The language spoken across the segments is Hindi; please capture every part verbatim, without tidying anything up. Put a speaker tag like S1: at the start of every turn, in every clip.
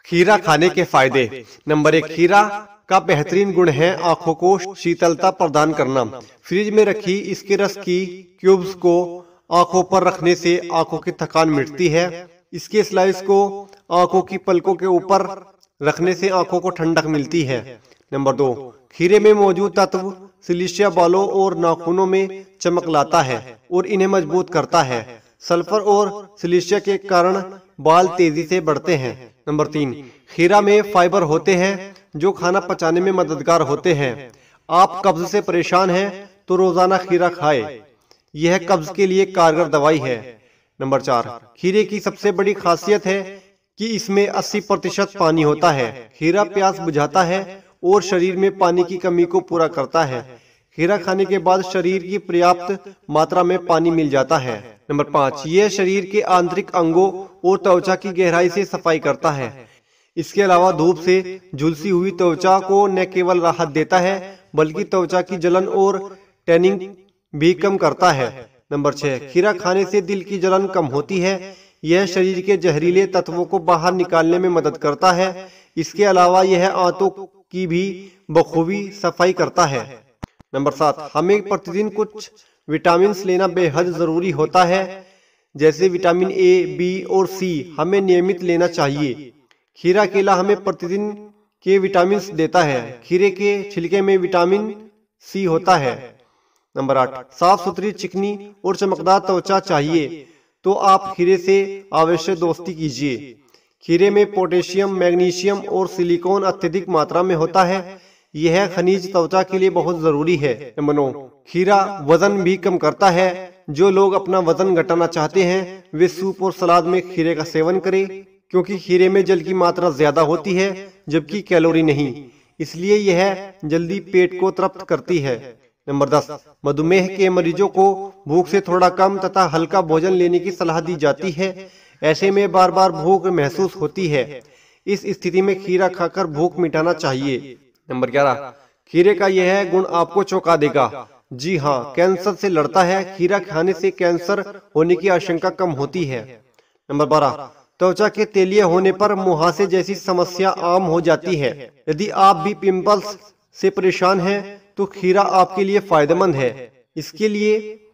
S1: खीरा खाने के फायदे। नंबर एक, खीरा का बेहतरीन गुण है आंखों को शीतलता प्रदान करना। फ्रिज में रखी इसके रस की क्यूब्स को आंखों पर रखने से आंखों की थकान मिटती है। इसके स्लाइस को आंखों की पलकों के ऊपर रखने से आंखों को ठंडक मिलती है। नंबर दो, खीरे में मौजूद तत्व सिलिशिया बालों और नाखूनों में चमक लाता है और इन्हें मजबूत करता है। सल्फर और सिलिशिया के कारण बाल तेजी से बढ़ते हैं। नंबर तीन, खीरा में फाइबर होते हैं जो खाना पचाने में मददगार होते हैं। आप कब्ज से परेशान हैं तो रोजाना खीरा खाएं। यह कब्ज के लिए कारगर दवाई है। नंबर चार, खीरे की सबसे बड़ी खासियत है कि इसमें अस्सी प्रतिशत पानी होता है। खीरा प्यास बुझाता है और शरीर में पानी की कमी को पूरा करता है। खीरा खाने के बाद शरीर की पर्याप्त मात्रा में पानी मिल जाता है। नंबर पाँच, यह शरीर के आंतरिक अंगों और त्वचा की गहराई से सफाई करता है। इसके अलावा धूप से झुलसी हुई त्वचा को न केवल राहत देता है बल्कि त्वचा की जलन और टैनिंग भी कम करता है। नंबर छह, खीरा खाने से दिल की जलन कम होती है। यह शरीर के जहरीले तत्वों को बाहर निकालने में मदद करता है। इसके अलावा यह आंतों की भी बखूबी सफाई करता है। नंबर सात, हमें प्रतिदिन कुछ विटामिन लेना बेहद जरूरी होता है। जैसे विटामिन ए, बी और सी हमें नियमित लेना चाहिए। खीरा केला हमें प्रतिदिन के विटामिन देता है। खीरे के छिलके में विटामिन सी होता है। नंबर आठ, साफ सुथरी, चिकनी और चमकदार त्वचा चाहिए तो आप खीरे से आवश्यक दोस्ती कीजिए। खीरे में पोटेशियम, मैग्नीशियम और सिलिकॉन अत्यधिक मात्रा में होता है। यह खनिज त्वचा के लिए बहुत जरूरी है। नंबर नौ, खीरा वजन भी कम करता है। जो लोग अपना वजन घटाना चाहते हैं वे सूप और सलाद में खीरे का सेवन करें, क्योंकि खीरे में जल की मात्रा ज्यादा होती है जबकि कैलोरी नहीं, इसलिए यह जल्दी पेट को तृप्त करती है। नंबर दस, मधुमेह के मरीजों को भूख से थोड़ा कम तथा हल्का भोजन लेने की सलाह दी जाती है। ऐसे में बार बार भूख महसूस होती है। इस स्थिति में खीरा खाकर भूख मिटाना चाहिए। नंबर ग्यारह, खीरे का यह गुण आपको चौंका देगा। जी हाँ, कैंसर से लड़ता है। खीरा खाने से कैंसर होने की आशंका कम होती है। नंबर बारह, त्वचा के तेलिए होने पर मुहासे जैसी समस्या आम हो जाती है। यदि आप भी पिंपल्स से परेशान हैं तो खीरा आपके लिए फायदेमंद है। इसके लिए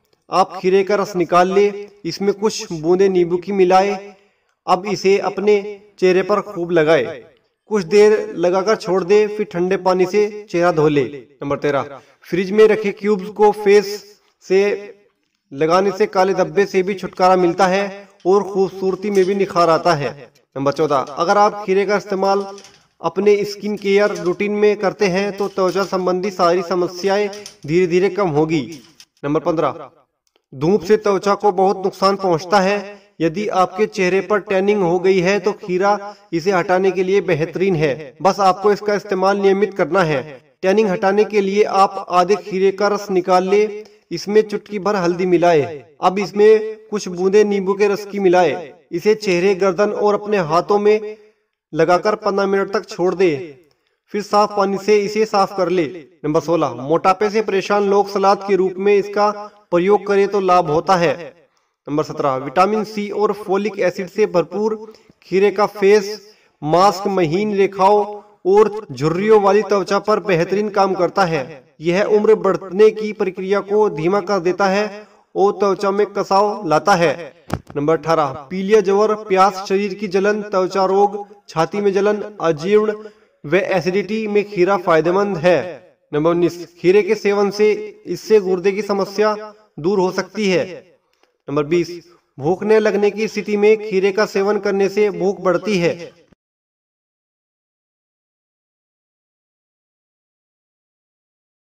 S1: आप खीरे का रस निकाल ले, इसमें कुछ बूंदे नींबू की मिलाए। अब इसे अपने चेहरे पर खूब लगाए, कुछ देर लगाकर छोड़ दे, फिर ठंडे पानी से चेहरा धो ले। नंबर तेरह, फ्रिज में रखे क्यूब्स को फेस से लगाने से काले धब्बे से भी छुटकारा मिलता है और खूबसूरती में भी निखार आता है। नंबर चौदह, अगर आप खीरे का इस्तेमाल अपने स्किन केयर रूटीन में करते हैं तो त्वचा संबंधी सारी समस्याएं धीरे धीरे कम होगी। नंबर पंद्रह, धूप से त्वचा को बहुत नुकसान पहुंचता है। यदि आपके चेहरे पर टैनिंग हो गई है तो खीरा इसे हटाने के लिए बेहतरीन है। बस आपको इसका इस्तेमाल नियमित करना है। टैनिंग हटाने के लिए आप आधे खीरे का रस निकाल ले, इसमें चुटकी भर हल्दी मिलाए। अब इसमें कुछ बूंदे नींबू के रस की मिलाए। इसे चेहरे, गर्दन और अपने हाथों में लगाकर पंद्रह मिनट तक छोड़ दे, फिर साफ पानी से इसे साफ कर ले। नंबर सोलह, मोटापे से परेशान लोग सलाद के रूप में इसका प्रयोग करें तो लाभ होता है। नंबर सत्रह, विटामिन सी और फोलिक एसिड से भरपूर खीरे का फेस मास्क महीन रेखाओं और झुर्रियों वाली त्वचा पर बेहतरीन काम करता है। यह उम्र बढ़ने की प्रक्रिया को धीमा कर देता है और त्वचा में कसाव लाता है। नंबर अठारह, पीलिया, ज्वर, प्यास, शरीर की जलन, त्वचा रोग, छाती में जलन, अजीर्ण व एसिडिटी में खीरा फायदेमंद है। नंबर उन्नीस, खीरे के सेवन से इससे गुर्दे की समस्या दूर हो सकती है। नंबर बीस, भूख न लगने की स्थिति में खीरे का सेवन करने से भूख बढ़ती है।